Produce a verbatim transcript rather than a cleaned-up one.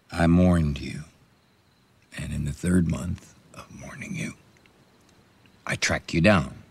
I mourned you, and in the third month of mourning you, I tracked you down